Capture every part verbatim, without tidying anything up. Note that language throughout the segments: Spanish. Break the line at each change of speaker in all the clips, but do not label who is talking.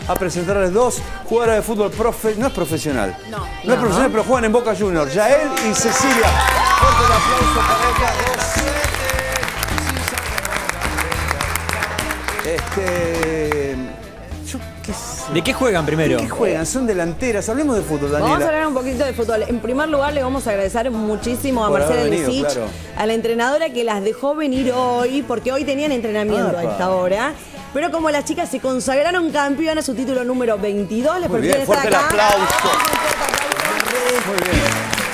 a presentarles dos jugadoras de fútbol profe... no es profesional.
No.
No,
no
es profesional, pero juegan en Boca Juniors. Yael y Cecilia. Fuerte el aplauso para ellas dos. Este... Yo qué sé.
¿De qué juegan primero?
¿De qué juegan? Son delanteras. Hablemos de fútbol, Daniela.
Vamos a hablar un poquito de fútbol. En primer lugar, le vamos a agradecer muchísimo a
Por
Marcela
haber venido,
Lesich,
claro.
a la entrenadora que las dejó venir hoy, porque hoy tenían entrenamiento
Apa.
a esta hora. Pero como las chicas se consagraron campeonas, su título número veintidós, les
Muy
permite
bien,
estar
fuerte el
acá.
aplauso. Muy bien.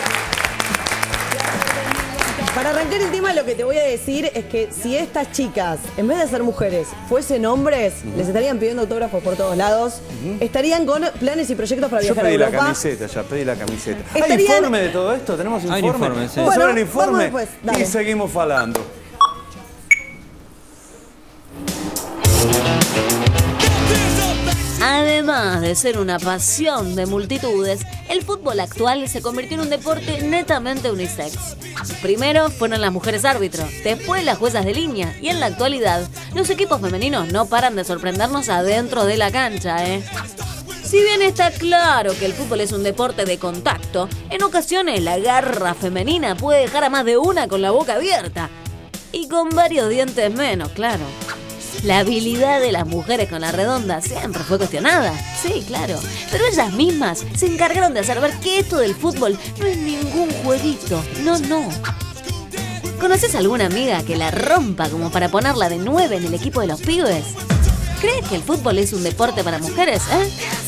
Para arrancar el tema, lo que te voy a decir es que si estas chicas, en vez de ser mujeres, fuesen hombres, uh-huh. les estarían pidiendo autógrafos por todos lados, uh-huh. estarían con planes y proyectos para
Yo
viajar
pedí
a Europa.
la camiseta, ya pedí la camiseta.
Estarían...
¿Hay informe de todo esto? ¿Tenemos informe?
Hay informe, sí.
Vamos
Bueno,
a ver el informe
vamos después, dale.
y seguimos hablando.
Además de ser una pasión de multitudes, el fútbol actual se convirtió en un deporte netamente unisex. Primero fueron las mujeres árbitros, después las juezas de línea y en la actualidad los equipos femeninos no paran de sorprendernos adentro de la cancha, ¿eh? Si bien está claro que el fútbol es un deporte de contacto, en ocasiones la garra femenina puede dejar a más de una con la boca abierta. Y con varios dientes menos, claro. La habilidad de las mujeres con la redonda siempre fue cuestionada, sí, claro. Pero ellas mismas se encargaron de hacer ver que esto del fútbol no es ningún jueguito, no, no. ¿Conoces alguna amiga que la rompa como para ponerla de nueve en el equipo de los pibes? ¿Crees que el fútbol es un deporte para mujeres, eh?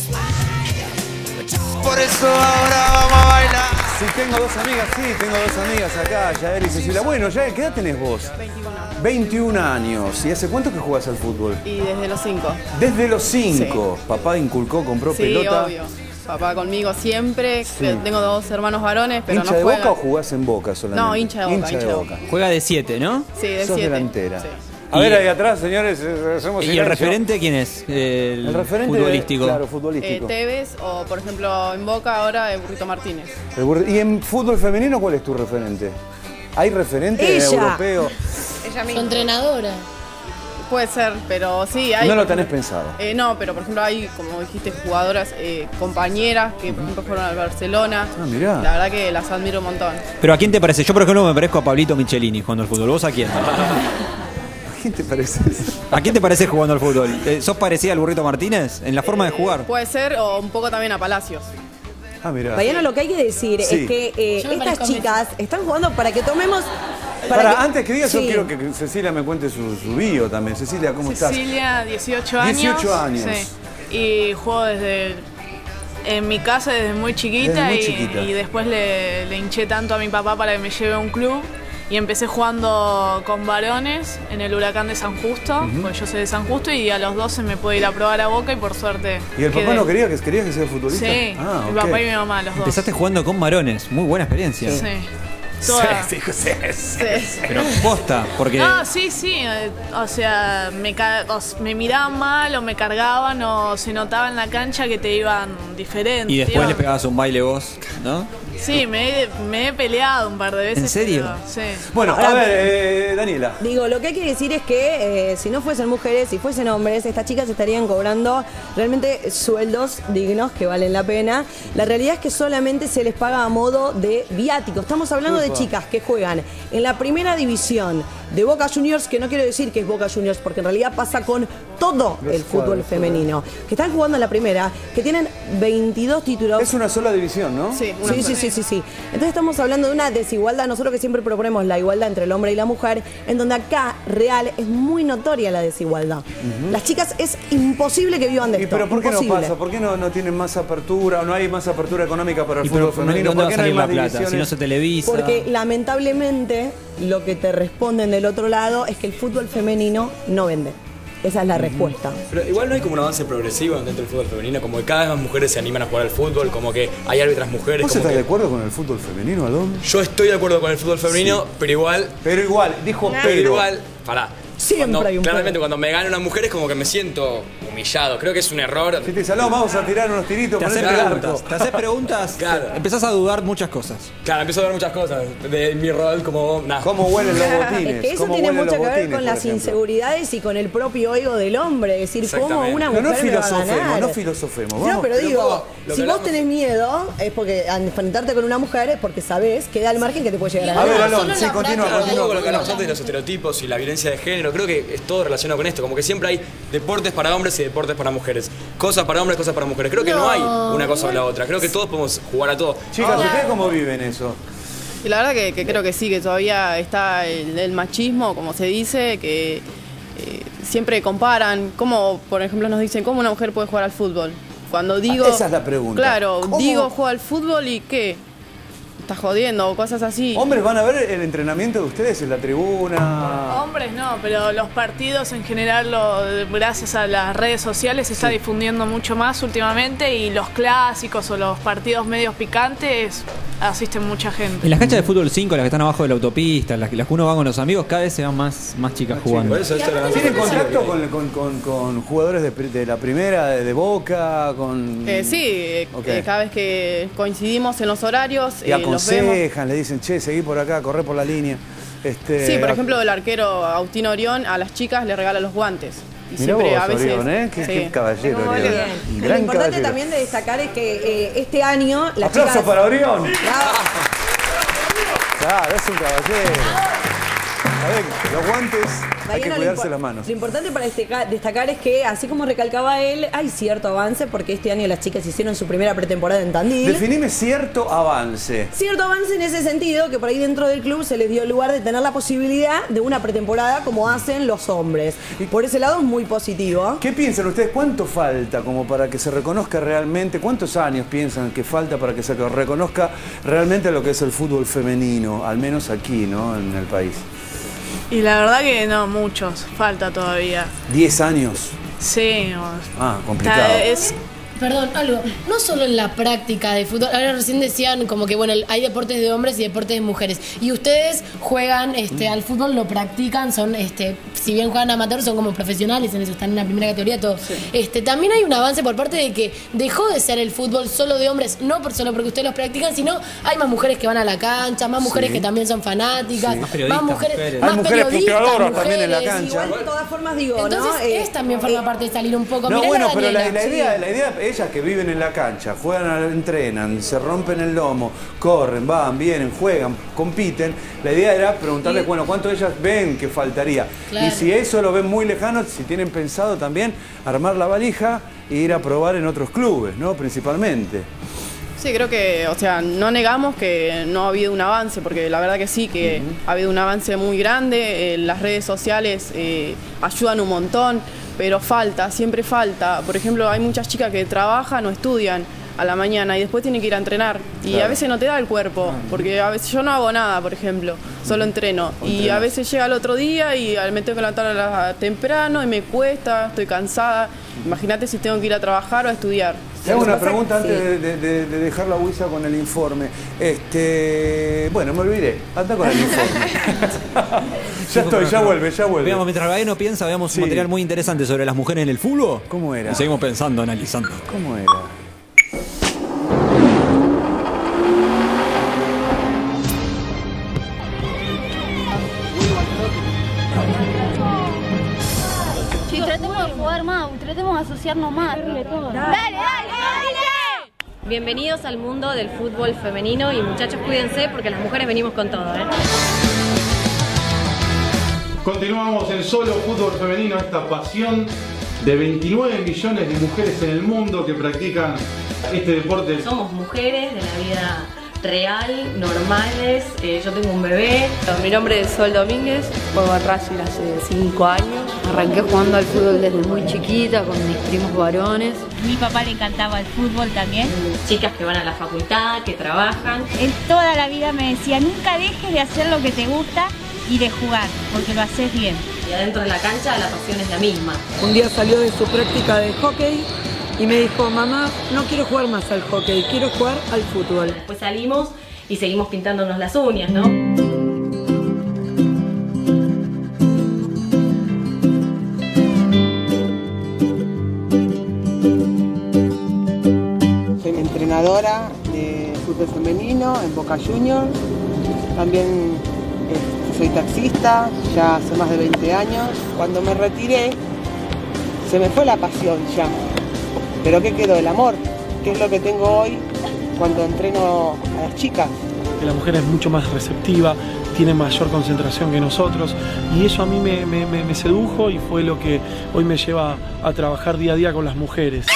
Por eso ahora vamos a bailar.
Sí, tengo dos amigas, sí, tengo dos amigas acá, Yael y Cecilia. Bueno, Yael, ¿qué edad tenés vos?
veintiuno.
veintiún años. ¿Y hace cuánto que jugás al fútbol?
Y desde los cinco.
Desde los cinco. Sí. Papá inculcó, compró
sí,
pelota.
Sí, obvio. Papá conmigo siempre.
Sí.
Tengo dos hermanos varones, pero
¿Hincha
no
de
juegan.
Boca o jugás en Boca solamente?
No, hincha de Boca.
Hincha,
hincha
de,
de
Boca.
Boca.
Juega de siete, ¿no?
Sí, de
Sos
siete.
delantera.
Sí.
A ver, ahí atrás, señores, hacemos
¿Y
silencio.
el referente quién es? El,
el referente
futbolístico.
Claro,
Eh,
futbolístico.
Tevez o, por ejemplo, en Boca ahora, el Burrito Martínez.
El burri- ¿Y en fútbol femenino cuál es tu referente? ¿Hay referente
Ella.
europeo?
Ella
Su
misma.
entrenadora.
Puede ser, pero sí, hay...
No lo tenés pensado.
Eh, no, pero por ejemplo hay, como dijiste, jugadoras, eh, compañeras que por ejemplo fueron al Barcelona.
Ah, mirá.
La verdad que las admiro un montón.
Pero ¿a quién te parece? Yo, por ejemplo, me parezco a Pablito Michelini jugando al fútbol. ¿Vos a quién?
¿A quién te parece eso?
¿A quién te parece jugando al fútbol? Eh, ¿Sos parecida al Burrito Martínez en la forma de jugar?
Puede ser, o un poco también a Palacios.
Ah, mirá.
Mariano, lo que hay que decir
Sí.
es que eh,
Yo me
estas
parezco a
chicas están jugando para que tomemos...
Para,
que-
antes que digas,
Sí.
yo quiero que Cecilia me cuente su, su bio también. Cecilia, ¿cómo
Cecilia, dieciocho años.
dieciocho años.
Sí. Y juego desde en mi casa desde muy chiquita,
Desde muy
y,
chiquita.
y después le, le hinché tanto a mi papá para que me lleve a un club. Y empecé jugando con varones en el Huracán de San Justo, porque yo soy de San Justo, y a los doce me pude ir a probar a Boca y por suerte.
¿Y el papá
quedé.
no quería que, quería que sea futbolista?
Sí,
Ah,
mi
ok.
papá y mi mamá, los dos.
Empezaste jugando con varones. Muy buena experiencia.
Sí. Toda-
Sí, sí, sí, sí.
Sí.
Pero posta, porque...
Ah, sí, sí. eh, O sea, me, ca- o s- me miraban mal o me cargaban o se notaba en la cancha que te iban diferente.
Y después
iban-
le pegabas un baile vos, ¿no?
Sí, me he, me he peleado un par de veces.
¿En serio?
pero- sí.
Bueno, a
Ahora-
ver, eh, Daniela.
Digo, lo que hay que decir es que eh, si no fuesen mujeres, si fuesen hombres, estas chicas estarían cobrando realmente sueldos dignos que valen la pena. La realidad es que solamente se les paga a modo de viático. Estamos hablando de
Ufa.
chicas que juegan en la primera división de Boca Juniors, que no quiero decir que es Boca Juniors, porque en realidad pasa con todo
Los
el fútbol
cuadros,
femenino. Que están jugando en la primera, que tienen veintidós títulos.
Es una sola división, ¿no?
Sí, una
Sí, sí, sí, sí, sí. Entonces estamos hablando de una desigualdad. Nosotros que siempre proponemos la igualdad entre el hombre y la mujer, en donde acá real es muy notoria la desigualdad. Las chicas es imposible que vivan de
¿Y
esto.
pero por qué
imposible.
no pasa? ¿Por qué no, no tienen más apertura o no hay más apertura económica para el
Y
fútbol
pero,
femenino?
¿dónde va
¿Por
a
qué no hay
salir la
más
plata? Si no
divisiones?
se televisa...
Porque lamentablemente lo que te responden del otro lado es que el fútbol femenino no vende. Esa es la respuesta.
Pero igual no hay como un avance progresivo dentro del fútbol femenino, como que cada vez más mujeres se animan a jugar al fútbol, como que hay árbitras mujeres.
¿Vos
Como
estás
que...
de acuerdo con el fútbol femenino, Alón?
Yo estoy de acuerdo con el fútbol femenino,
Sí.
pero igual,
Pero igual, dijo
pero
pero.
igual, pará,
Siempre
cuando,
hay un
claramente
pero.
cuando me gana una mujer es como que me siento humillado. Creo que es un error.
Si te saló, vamos a tirar unos tiritos.
Te haces
ponete el
preguntas,
arco.
te haces preguntas,
Claro.
empezás a dudar muchas cosas.
Claro, empiezo a ver muchas cosas de mi rol como... Nah.
¿Cómo huelen los botines?
Es que eso
¿Cómo
tiene
huelen
mucho
los
que ver
botines,
con
por
las
ejemplo?
inseguridades y con el propio ego del hombre. Es decir, cómo
Exactamente.
una
No,
mujer
no
me va a
filosofemos,
ganar.
no filosofemos.
No,
Vamos,
pero
pero
digo,
¿cómo? Lo
si
que
vos
hablamos-
tenés miedo, es porque al enfrentarte con una mujer es porque sabés que da el margen que te puede llegar a
A ver,
ganar.
Alon, sí, continúa,
Claro, un
continúa.
poco lo que hablamos antes de los estereotipos y la violencia de género, creo que es todo relacionado con esto, como que siempre hay deportes para hombres y deportes para mujeres, cosas para hombres, cosas para mujeres, creo que no, hay una cosa o la otra, creo que todos podemos jugar a todo.
Chicas, ¿ustedes cómo viven eso?
Y la verdad que, que creo que sí, que todavía está el, el machismo, como se dice, que eh, siempre comparan, como por ejemplo nos dicen, ¿cómo una mujer puede jugar al fútbol? Cuando digo...
Ah, esa es la pregunta.
Claro,
¿Cómo?
digo juego al fútbol y ¿qué? Estás jodiendo o cosas así.
Hombres van a ver el entrenamiento de ustedes en la tribuna.
Hombres no, pero los partidos en general, lo, gracias a las redes sociales, se está difundiendo mucho más últimamente y los clásicos o los partidos medios picantes asisten mucha gente.
En las canchas de fútbol cinco, las que están abajo de la autopista, las que, las que uno va con los amigos, cada vez se van más, más chicas jugando.
Por eso esto era-
¿Tienen contacto con, con- con- con jugadores de, pri- de la primera, de, de Boca? Con...
Eh, sí, eh,
Ok.
eh, cada vez que coincidimos en los horarios,
Y
eh, los vemos.
aconsejan, le dicen, che, seguí por acá, corre por la línea. Este,
Sí, por ejemplo, el arquero Agustín Orión a las chicas le regala los guantes. Y
Mirá
siempre
vos,
a veces.
Orión, ¿eh? Qué,
sí.
qué caballero,
Muy
Orión.
bien.
Un
Lo
gran
importante
caballero.
también de destacar es que eh, este año las
¡Aplauso
chicas...
para Orión!
Bravo.
Claro, es un caballero. A ver, los guantes, hay que
Mariano, lo
cuidarse
impo-
las manos.
Lo importante para destaca- destacar es que, así como recalcaba él, hay cierto avance porque este año las chicas hicieron su primera pretemporada en Tandil.
Definime cierto avance.
Cierto avance en ese sentido, que por ahí dentro del club se les dio el lugar de tener la posibilidad de una pretemporada como hacen los hombres. Por ese lado es muy positivo.
¿Qué piensan ustedes? ¿Cuánto falta como para que se reconozca realmente? ¿Cuántos años piensan que falta para que se reconozca realmente lo que es el fútbol femenino? Al menos aquí, ¿no? En el país.
Y la verdad que no, muchos, falta todavía.
¿Diez años?
Sí, o-
Ah, complicado.
está- es
Perdón, algo. No solo en la práctica de fútbol. Ahora recién decían como que, bueno, hay deportes de hombres y deportes de mujeres. Y ustedes juegan este, al fútbol, lo practican, son, este, si bien juegan amateur, son como profesionales en eso, están en la primera categoría, todo. Este, también hay un avance por parte de que dejó de ser el fútbol solo de hombres, no por solo porque ustedes los practican, sino hay más mujeres que van a la cancha, más mujeres
Sí.
que también son fanáticas,
Sí.
Más periodistas,
más mujeres,
mujeres.
más
Hay mujeres
periodistas,
puteadoras también en la
mujeres.
cancha.
Igual de todas formas digo,
Entonces,
¿no? Eh,
es también forma
eh,
parte de salir un poco.
No,
Mirá
bueno,
la
pero la,
Daniela,
la idea,
sí.
la idea, ellas que viven en la cancha, juegan, al- entrenan, se rompen el lomo, corren, van, vienen, juegan, compiten. La idea era preguntarles, bueno, ¿cuánto ellas ven que faltaría?
Claro.
Y si eso lo ven muy lejano, si tienen pensado también armar la valija e ir a probar en otros clubes, ¿no? Principalmente.
Sí, creo que, o sea, no negamos que no ha habido un avance, porque la verdad que sí, que ha habido un avance muy grande, eh, las redes sociales eh, ayudan un montón, pero falta, siempre falta. Por ejemplo, hay muchas chicas que trabajan o estudian a la mañana y después tienen que ir a entrenar. Y
Claro.
a veces no te da el cuerpo, porque a veces yo no hago nada, por ejemplo, solo entreno. Y
Entrenás.
a veces llega el otro día y me tengo que levantar a la- temprano y me cuesta, estoy cansada. Imagínate si tengo que ir a trabajar o a estudiar.
Te hago
Lo que
una
pasa-
pregunta antes
sí.
de, de- de- de dejar la huiza con el informe. Este, bueno, me olvidé. Anda con el informe. ya estoy, ya vuelve, ya vuelve.
Veamos, mientras Gaeno piensa, veamos
Sí.
un material muy interesante sobre las mujeres en el fútbol.
¿Cómo era?
Y seguimos pensando, analizando.
¿Cómo era?
Sí, tratemos de jugar más, tratemos de asociarnos más. Dale, dale, dale.
Bienvenidos al mundo del fútbol femenino y muchachos cuídense porque las mujeres venimos con todo, ¿eh?
Continuamos en Solo Fútbol Femenino, esta pasión de veintinueve millones de mujeres en el mundo que practican este deporte.
Somos mujeres de la vida real, normales, eh, yo tengo un bebé.
Mi nombre es Sol Domínguez, juego en Racing hace cinco años. Arranqué jugando al fútbol desde muy chiquita con mis primos varones.
Mi papá le encantaba el fútbol también.
Chicas que van a la facultad, que trabajan.
Él toda la vida me decía, nunca dejes de hacer lo que te gusta y de jugar, porque lo haces bien.
Y adentro de la cancha la pasión es la misma.
Un día salió de su práctica de hockey y me dijo, mamá, no quiero jugar más al hockey, quiero jugar al fútbol.
Después salimos y seguimos pintándonos las uñas, ¿no?
entrenadora de fútbol femenino en Boca Juniors. También eh, soy taxista, ya hace más de veinte años. Cuando me retiré, se me fue la pasión ya. Pero ¿qué quedó? El amor, que es lo que tengo hoy cuando entreno a las chicas.
Que la mujer es mucho más receptiva, tiene mayor concentración que nosotros, y eso a mí me, me, me sedujo y fue lo que hoy me lleva a trabajar día a día con las mujeres.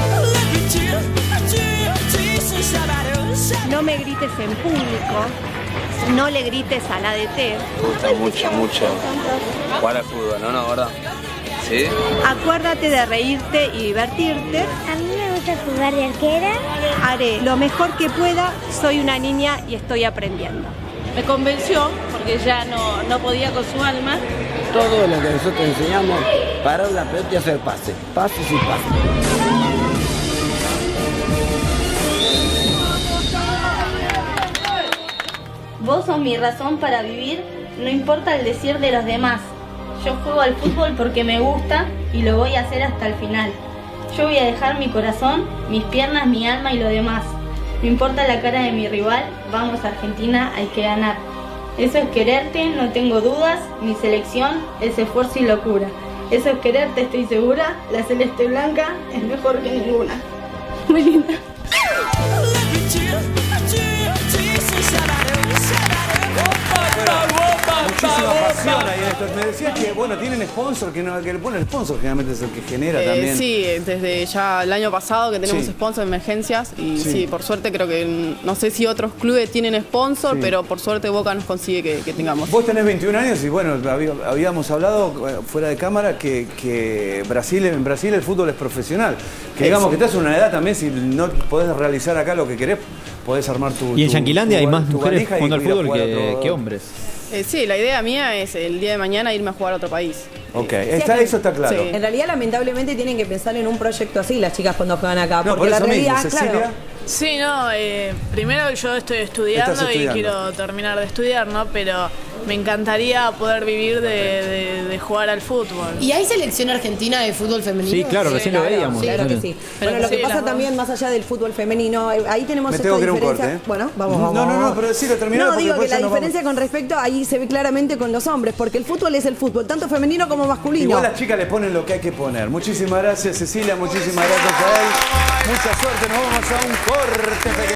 No me grites en público, no le grites a la D T.
Me gusta mucho, mucho jugar al fútbol, ¿no? No, ¿verdad? ¿Sí?
Acuérdate de reírte y divertirte.
A mí me gusta jugar de arquera.
Haré lo mejor que pueda, soy una niña y estoy aprendiendo.
Me convenció porque ya no, no podía con su alma.
Todo lo que nosotros enseñamos, parar la pelota y hacer pase, pases y pases.
Vos sos mi razón para vivir, no importa el decir de los demás. Yo juego al fútbol porque me gusta y lo voy a hacer hasta el final. Yo voy a dejar mi corazón, mis piernas, mi alma y lo demás. No importa la cara de mi rival, vamos Argentina, hay que ganar. Eso es quererte, no tengo dudas, mi selección es esfuerzo y locura. Eso es quererte, estoy segura, la celeste blanca es mejor que ninguna. Muy linda.
Muchísima pasión ahí en esto. Me decías que, bueno, tienen sponsor, que, no, que le ponen sponsor, generalmente es el que genera
Eh,
también.
sí, desde ya el año pasado que tenemos
Sí.
sponsor de emergencias y
Sí.
sí. por suerte creo que, mm, no sé si otros clubes tienen sponsor,
Sí.
pero por suerte Boca nos consigue que, que tengamos.
Vos tenés veintiún años y bueno, habí- habíamos hablado eh, fuera de cámara que, que Brasil, en Brasil el fútbol es profesional. Que digamos
Eso.
que estás en una edad también, si no podés realizar acá lo que querés, podés armar tu.
Y en
tu-
Yanquilandia
tu-
hay más
tu
mujeres
valija y
jugando al
ir a
fútbol
jugar a
que,
otro-
que hombres.
Eh, sí, la idea mía es el día de mañana irme a jugar a otro país.
Ok,
Sí,
está,
es que-
eso está claro.
Sí.
En realidad, lamentablemente, tienen que pensar en un proyecto así las chicas cuando juegan acá.
No,
porque
por
la
eso mismo,
realidad,
Cecilia.
claro.
Sí, no, eh, primero yo estoy estudiando,
Estás
y
estudiando.
quiero terminar de estudiar, ¿no? Pero me encantaría poder vivir de, de- de jugar al fútbol.
¿Y hay selección argentina de fútbol femenino?
Sí, claro, recién lo veíamos.
Claro que sí.
Pero
Bueno, lo que
sí,
pasa
las dos.
también, más allá del fútbol femenino, eh, ahí tenemos
Me
esta
tengo que ir a un
diferencia.
corte, ¿eh?
Bueno, vamos,
No,
vamos.
no, no,
vamos.
pero decilo, terminalo,
No,
porque
digo que
después
la
ya nos
diferencia con respecto, ahí se ve claramente con los hombres, porque el fútbol es el fútbol, tanto femenino como masculino.
Igual las chicas le ponen lo que hay que poner. Muchísimas gracias, Cecilia, muchísimas gracias a él. Mucha suerte, nos vamos a un corte pequeño.